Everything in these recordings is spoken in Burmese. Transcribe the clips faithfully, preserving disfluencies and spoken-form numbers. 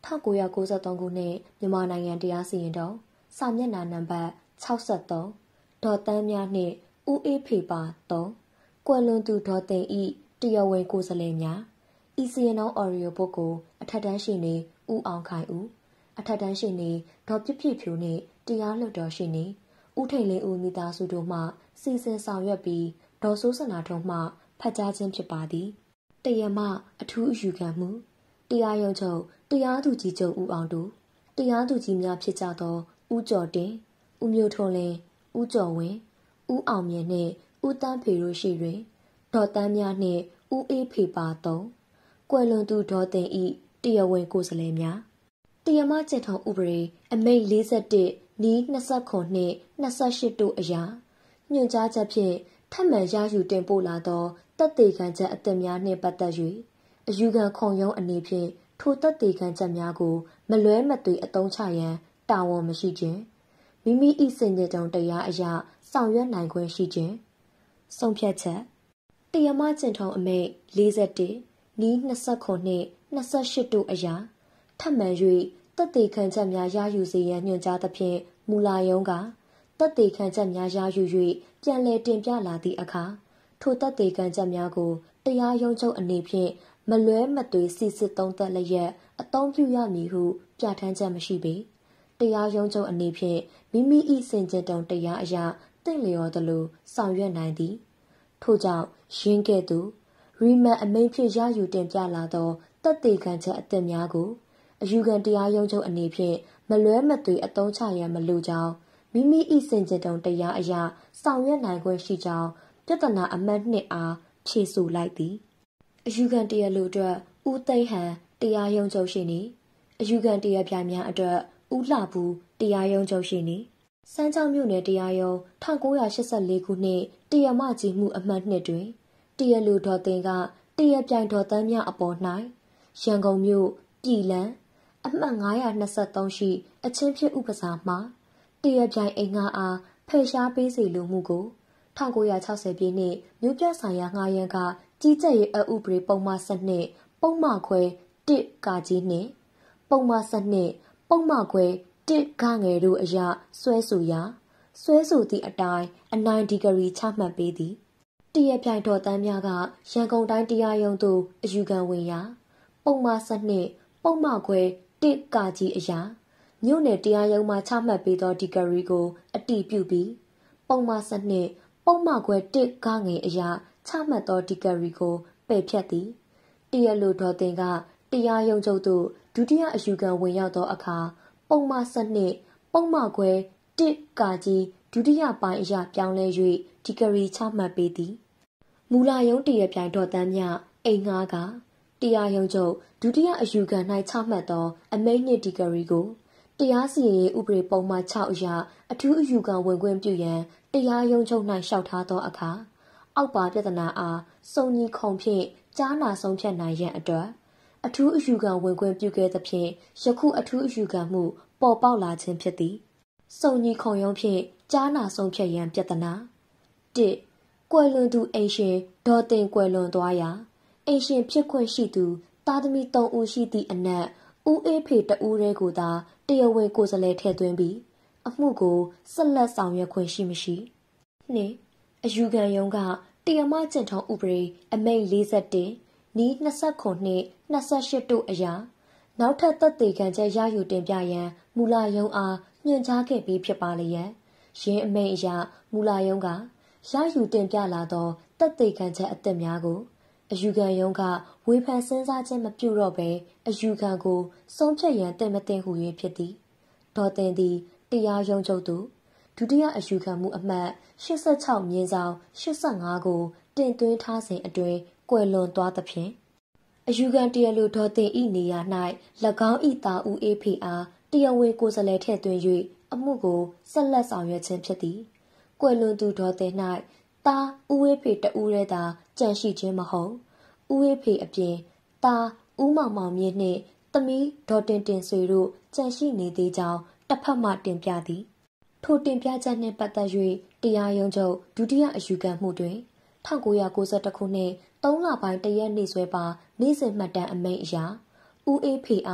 ၁၉၉၃ခုနှစ်မြန်မာနိုင်ငံတရားစီရင်တော်စာမျက်နှာနံပါတ်၆၃ဒေါ်တန်းများနှင့်ဦးအေးဖေပါ၃ကွယ်လွန်သူဒေါ်သိန်းဤတရားဝင်ကိုယ်စားလှယ်များဤစီရင်တော်အော်ရီယိုဘုတ်ကိုအထက်တန်းရှိနေဦးအောင်ခိုင်ဦးအထက်တန်းရှိနေဒေါ်ပြည့်ပြည့်ဖြူနှင့်တရားလွှတ်တော်ရှိနေဦးထိန်လင်းဦးမိသားစုတို့မှစီစဉ်ဆောင်ရွက်ပြီးဒေါ်စိုးစနာထုံးမှဖတ်ကြားခြင်းဖြစ်ပါသည်တရားမှအထူးအယူခံမှုတရားရုံးချုပ်တရားသူကြီးချုပ်ဦးအောင်တို့တရားသူကြီးများဖြစ်ကြသောဦးကျော်တင်ဦးမျိုးထွန်းလင်းဦးကျော်ဝင်းဦးအောင်မြင့်နှင့်ဦးတန်းဖေတို့ရှိတွင်ဒေါ်တန်းများနှင့်ဦးအေးဖေပါသုံးကွယ်လွန်သူဒေါ်သိန်းဤတရားဝင်ကိုယ်စားလှယ်များတရားမကျင့်ထုံးဥပဒေအမိန့်၄၁နီး၂၉နှင့်၂၈တို့အရာညွှန်ကြားချက်ဖြင့်ထပ်မံရယူတင်ပို့လာသောတပ်သေးခံချက်အသစ်များနှင့်ပတ်သက်၍အယူခံခုံရုံးအနေဖြင့်ထိုတပ်သေးခံချက်များကိုမလွဲမသွေအသုံးချရန်တာဝန်မရှိခြင်းမိမိ၏စင်ကြယ်တုံတရားအရာဆောင်ရွက်နိုင်ခွင့်ရှိခြင်းဆုံးဖြတ်ချက်တရားမကျင့်ထုံးအမိန့်၄၁နီး၂၉နှင့်၂၈တို့အရာထပ်မံ၍တပ်သေးခံချက်များရယူစေရန်ညွှန်ကြားသဖြင့်မူလာရုံးကတပ်သေးခံချက်များရယူ၍ပြန်လည်တင်ပြလာသည့်အခါထိုတပ်သေးခံချက်များကိုတရားရုံးချုပ်အနေဖြင့်မလွဲမသွေစစ်စစ်သုံးသပ်လျက်အသုံးပြုရမည်ဟုပြဋ္ဌာန်းချက်မရှိပေတရားရုံးချုပ်အနေဖြင့်မိမိ၏စင်ကြယ်တုံတရားအရာတင့်လျော်သလိုဆောင်ရွက်နိုင်သည်ထို့ကြောင့်ရင်းကဲ့သို့ရီမန်အမိန့်ဖြင့်ရယူတင်ပြလာသောတပ်သေးခံချက်အသစ်များကိုအယူခံတရားရုံးချုပ်အနေဖြင့်မလွဲမသွေအသုံးချရန်မလိုကြောင်းမိမိ၏စင်ကြယ်တုံတရားအရာဆောင်ရွက်နိုင်ခွင့်ရှိကြောင်းပြဿနာအမှတ်နှစ်အားဖြေဆိုလိုက်သည်အယူခံတရားလူအတွက်ဦးသိန်းဟန်တရားရုံးချုပ်ရှိနေအယူခံတရားပြိုင်များအတွက်ဦးလှဘူးတရားရုံးချုပ်ရှိနေစမ်းချောင်းမြို့နယ်တရားရုံး၁၉၈၄ခုနှစ်တရားမကြီးမှုအမှတ်နှစ်တွင်တရားလူဒေါ်သိန်းကတရားပြိုင်ဒေါ်တန်းများအပေါ်၌ရန်ကုန်မြို့ပြည်လန်းအမှတ်၅၂၃ရှိအချင်းဖြစ်ဥပစာမှာတရားပြိုင်အိမ်ငါအားဖယ်ရှားပေးစေလိုမှုကို၁၉၆၀ပြည့်နှစ်မြို့ပြဆိုင်ရာငှားရမ်းကကြီးကြပ်ရေးအဥပဒေပုံမှန်၁၂ပုံမှန်ခွဲ၁ကာကြီးနှင့်ပုံမှန်၁၂ပုံမှန်ခွဲ၁ဂငယ်တို့အရဆွဲဆိုရာဆွဲဆိုသည့်အတိုင်းအနိုင်ဒီဂရီချမှတ်ပေးသည်တရားပြိုင်တော်တန်းများကရန်ကုန်တိုင်းတရားရုံးသို့အယူခံဝင်ရာပုံမှန်၁၂ပုံမှန်ခွဲ၁ကာကြီးအရာမြို့နယ်တရားရုံးမှချမှတ်ပေးသောဒီဂရီကိုအတည်ပြုပြီးပုံမှန်၁၂ပုံမှန်ခွဲ၁ဂငယ်အရာချမှတ်သောဒီဂရီကိုပယ်ဖြတ်သည်တရားလိုဒေါ်တင်ကတရားရုံးချုပ်သို့ဒုတိယအယူခံဝင်ရောက်သောအခါပုံမှန်၁၂ပုံမှန်ခွဲ၁ကာကြီးဒုတိယပိုင်းအရာပြောင်းလဲ၍ဒီဂရီချမှတ်ပေးသည်မူလာရုံးတရားပြိုင်ဒေါ်တန်းမြအိမ်ငှားကတရားရုံးချုပ်ဒုတိယအယူခံ၌ချမှတ်သောအမိန့်နှင့်ဒီဂရီကိုတရားစီရင်ရေးဥပဒေပုံမှန်၆အရာအထူးအယူခံဝင်ခွင့်ပြုရန်တရားရုံးချုပ်၌လျှောက်ထားသောအခါအောက်ပါပြဿနာအားစုံညီခုံဖြင့်ကြားနာဆုံးဖြတ်နိုင်ရန်အတွက်အထူးအယူခံဝင်ခွင့်ပြုခဲ့သဖြင့်ယခုအထူးအယူခံမှုပေါ်ပေါက်လာခြင်းဖြစ်သည်စုံညီခုံရုံးဖြင့်ကြားနာဆုံးဖြတ်ရန်ပြဿနာ၁ကွယ်လွန်သူအိမ်ရှင်ဒေါ်တင်ကွယ်လွန်သွားရာအိမ်ရှင်ဖြစ်ခွင့်ရှိသူသားသမီး၃ဦးရှိသည့်အနက်ဦးအေးဖေတဦးတည်းကိုသာတရားဝင်ကိုယ်စားလှယ်ထည့်သွင်းပြီးအမှုကိုဆက်လက်ဆောင်ရွက်ခွင့်ရှိမရှိ၂အယူခံရုံးကတရားမကျင့်ထုံးဥပဒေအမိန့်၄၁နီး၂၉နှင့်၂၈တို့အရာနောက်ထပ်သက်သေခံချက်ရယူတင်ပြရန်မူလာရုံးအားညွှန်ကြားခဲ့ပြီးဖြစ်ပါလျက်ရင်းအမိန့်အရာမူလာရုံးကရယူတင်ပြလာသောသက်သေခံချက်အသစ်များကိုအယူခံရုံးကဝေဖန်စဉ်းစားခြင်းမပြုတော့ဘဲအယူခံကိုဆုံးဖြတ်ရန်တင်မတင်ဟူ၍ဖြစ်သည်ဒေါ်တင်သည်တရားရုံးချုပ်သို့ဒုတိယအယူခံမှုအမှတ်၈၆မြင်းဆောင်၈၅ကိုတင်သွင်းထားစဉ်အတွင်းကွယ်လွန်သွားသဖြင့်အယူခံတရားလိုဒေါ်တင်ဤနေရာ၌၎င်းဤသားဦးအေးဖေအားတရားဝင်ကိုယ်စားလှယ်ထည့်သွင်း၍အမှုကိုဆက်လက်ဆောင်ရွက်ခြင်းဖြစ်သည်ကွယ်လွန်သူဒေါ်တင်၌သားဦးအေးဖေတဦးတည်းသာကြံရှိခြင်းမဟုတ်ဦးအေးဖေအပြင်သားဦးမောင်မောင်မြင့်နှင့်သမီးဒေါ်တင်တင်ဆွေတို့ကြံရှိနေသေးကြောင်းတစ်ဖက်မှတင်ပြသည်ထိုတင်ပြချက်နှင့်ပတ်သက်၍တရားရုံးချုပ်ဒုတိယအယူခံမှုတွင်၁၉၉၁ခုနှစ်သုံးလပိုင်းတရက်နေ့စွဲပါနေ့စဉ်မှတ်တမ်းအမိန့်အရဦးအေးဖေအားတ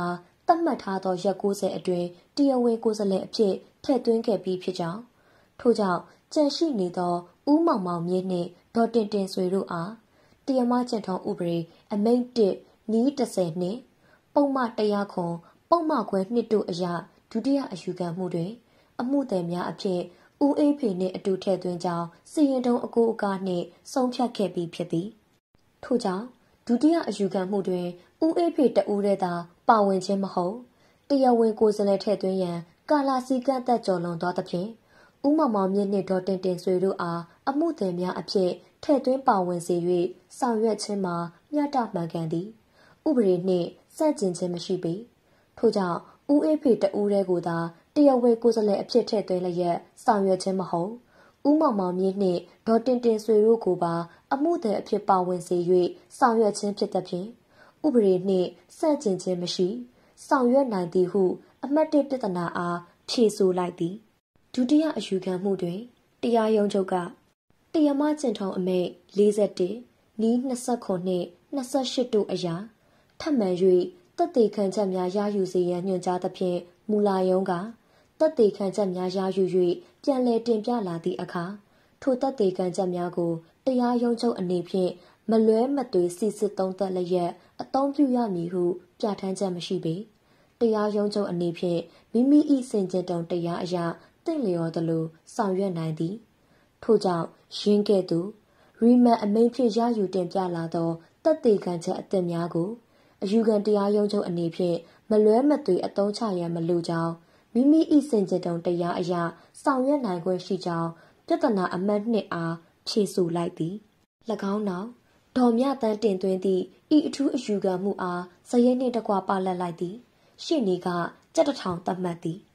တ်မှတ်ထားသောရက်ကိုးဆယ်အတွင်းတရားဝင်ကိုယ်စားလှယ်အဖြစ်ထည့်သွင်းခဲ့ပြီးဖြစ်ကြောင်းထို့ကြောင့်ကြန့်ရှိနေသောဦးမောင်မောင်မြင့်နှင့်ဒေါ်တင်တင်ဆွေတို့အားတရားမကျင့်ထုံးဥပဒေအမိန့်တစ်နီးတစ်ဆယ်နှင့်ပုံမှန်တရားခွန်ပုံမှန်ခွဲနှစ်တို့အရဒုတိယအယူခံမှုတွင်အမှုသည်များအဖြစ်ဦးအေးဖေနှင့်အတူထည့်သွင်းကြောင်းစီရင်ထုံးအကိုအကားနှင့်ဆုံးဖြတ်ခဲ့ပြီးဖြစ်သည်ထို့ကြောင့်ဒုတိယအယူခံမှုတွင်ဦးအေးဖေတဦးတည်းသာပါဝင်ခြင်းမဟုတ်တရားဝင်ကိုယ်စားလှယ်ထည့်သွင်းရန်ကာလာစည်းကမ်းသက်ကျော်လွန်သွားသဖြင့်ဦးမောင်မောင်မြင့်နှင့်ဒေါ်တင်တင်ဆွေတို့အားအမှုသည်များအဖြစ်ထည့်သွင်းပါဝင်စေ၍ဆောင်ရွက်ခြင်းမှာမျှတမှန်ကန်သည်ဥပဒေနှင့်ဆန့်ကျင်ခြင်းမရှိပေထို့ကြောင့်ဦးအေးဖေတဦးတည်းကိုသာတရားဝင်ကိုယ်စားလှယ်အဖြစ်ထည့်သွင်းလျက်ဆောင်ရွက်ခြင်းမဟုတ်ဦးမောင်မောင်မြင့်နှင့်ဒေါ်တင်တင်ဆွေတို့ကိုပါအမှုသည်အဖြစ်ပါဝင်စေ၍ဆောင်ရွက်ခြင်းဖြစ်သဖြင့်ဥပဒေနှင့်ဆန့်ကျင်ခြင်းမရှိဆောင်ရွက်နိုင်သည်ဟုအမှတ်တစ်ပြဿနာအားဖြေဆိုလိုက်သည်ဒုတိယအယူခံမှုတွင်တရားရုံးချုပ်ကတရားမကျင့်ထုံးအမိန့်လေး၁၁နီး၂၉နှင့်၂၈တို့အရာထပ်မံ၍သက်သေခံချက်များရယူစေရန်ညွှန်ကြားသဖြင့်မူလာရုံးကသက်သေခံချက်များရယူ၍ပြန်လည်တင်ပြလာသည့်အခါထိုသက်သေခံချက်များကိုတရားရုံးချုပ်အနေဖြင့်မလွဲမသွေစစ်စစ်သုံးသပ်လျက်အသုံးပြုရမည်ဟုပြဋ္ဌာန်းချက်မရှိပေတရားရုံးချုပ်အနေဖြင့်မိမိ၏စင်ကြယ်တုံတရားအရာတင့်လျော်သလိုဆောင်ရွက်နိုင်သည်ထို့ကြောင့်ရင်းကဲ့သို့ရီမန်အမိန့်ဖြင့်ရယူတင်ပြလာသောသက်သေခံချက်အသစ်များကိုအယူခံတရားရုံးချုပ်အနေဖြင့်မလွဲမသွေအသုံးချရန်မလိုကြောင်းမိမိ၏စင်ကြယ်တုံတရားအရာဆောင်ရွက်နိုင်ခွင့်ရှိကြောင်းပြဿနာအမှတ်နှစ်အားဖြေဆိုလိုက်သည်၎င်းနောက်ဒေါ်မြတန်းတင်သွင်းသည့်ဤအထူးအယူခံမှုအားဇယိတ်နှင့်တကွပါလက်လိုက်သည်ရှေ့နေကကြက်တထောင်သတ်မှတ်သည်